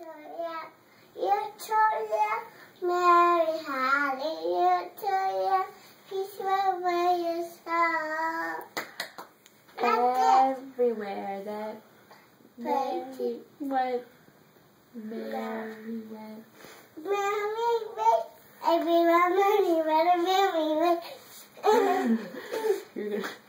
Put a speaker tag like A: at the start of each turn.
A: you to you, Mary, hallelujah, peace wherever you star.
B: Everywhere that
A: Mary
B: went, Mary went.
A: Mary went, everywhere Mary went, Mary went.
B: You're gonna